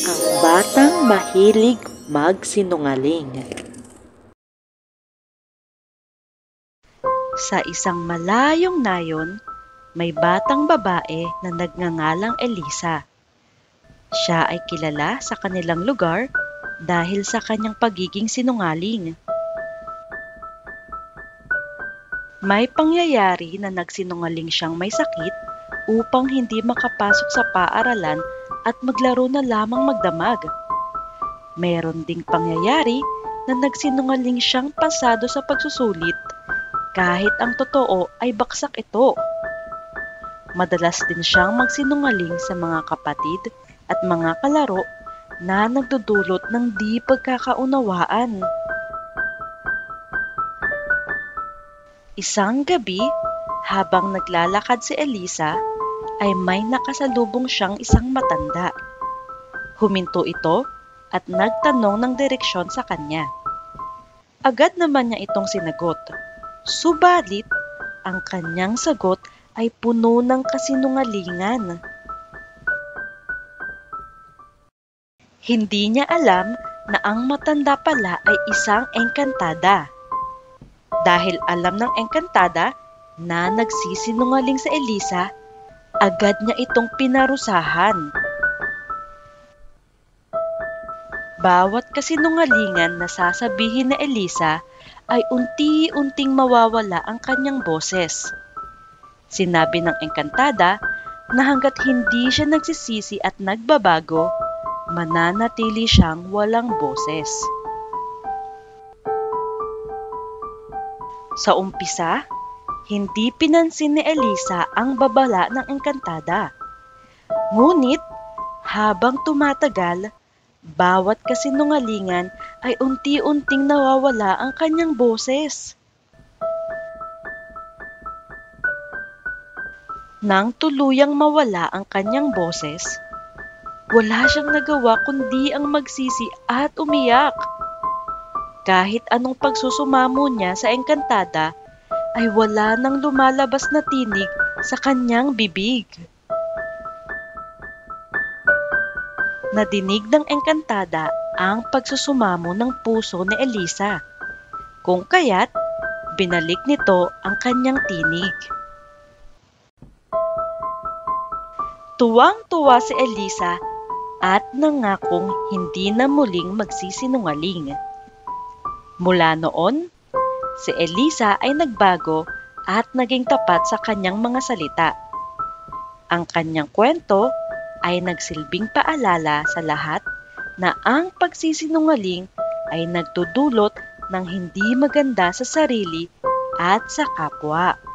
Ang batang mahilig magsinungaling. Sa isang malayong nayon, may batang babae na nagngangalang Elisa. Siya ay kilala sa kanilang lugar dahil sa kanyang pagiging sinungaling. May pangyayari na nagsinungaling siyang may sakit upang hindi makapasok sa paaralan at maglaro na lamang magdamag. Meron ding pangyayari na nagsinungaling siyang pasado sa pagsusulit kahit ang totoo ay baksak ito. Madalas din siyang magsinungaling sa mga kapatid at mga kalaro na nagdudulot ng di pagkakaunawaan. Isang gabi, habang naglalakad si Elisa, ay may nakasalubong siyang isang matanda. Huminto ito at nagtanong ng direksyon sa kanya. Agad naman niya itong sinagot. Subalit, ang kanyang sagot ay puno ng kasinungalingan. Hindi niya alam na ang matanda pala ay isang engkantada. Dahil alam ng engkantada na nagsisinungaling sa Elisa, agad niya itong pinarusahan. Bawat kasinungalingan na sasabihin ni Elisa ay unti-unting mawawala ang kanyang boses. Sinabi ng engkantada na hanggat hindi siya nagsisisi at nagbabago, mananatili siyang walang boses. Sa umpisa, hindi pinansin ni Elisa ang babala ng engkantada. Ngunit, habang tumatagal, bawat kasinungalingan ay unti-unting nawawala ang kanyang boses. Nang tuluyang mawala ang kanyang boses, wala siyang nagawa kundi ang magsisi at umiyak. Kahit anong pagsusumamo niya sa engkantada, ay wala nang lumalabas na tinig sa kanyang bibig. Nadinig ng engkantada ang pagsusumamo ng puso ni Elisa, kung kaya't binalik nito ang kanyang tinig. Tuwang-tuwa si Elisa at nangakong hindi na muling magsisinungaling. Mula noon, si Elisa ay nagbago at naging tapat sa kanyang mga salita. Ang kanyang kwento ay nagsilbing paalala sa lahat na ang pagsisinungaling ay nagdudulot ng hindi maganda sa sarili at sa kapwa.